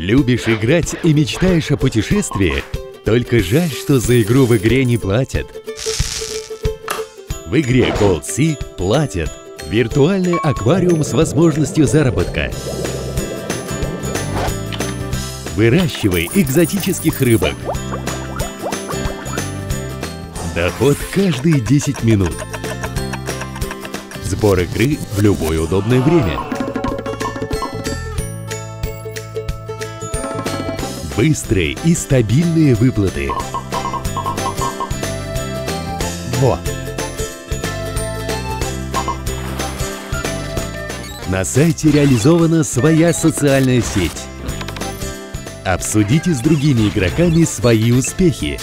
Любишь играть и мечтаешь о путешествии? Только жаль, что за игру в игре не платят. В игре Gold Sea платят. Виртуальный аквариум с возможностью заработка. Выращивай экзотических рыбок. Доход каждые 10 минут. Сбор игры в любое удобное время. Быстрые и стабильные выплаты. Во! На сайте реализована своя социальная сеть. Обсудите с другими игроками свои успехи.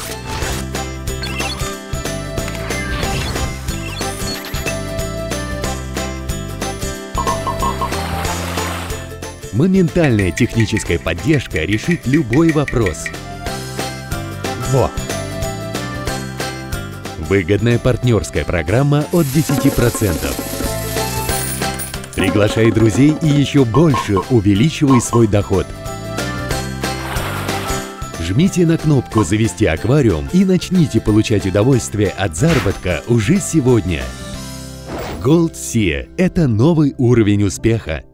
Моментальная техническая поддержка решит любой вопрос. Во! Выгодная партнерская программа от 10%. Приглашай друзей и еще больше увеличивай свой доход. Жмите на кнопку «Завести аквариум» и начните получать удовольствие от заработка уже сегодня. Gold Sea – это новый уровень успеха.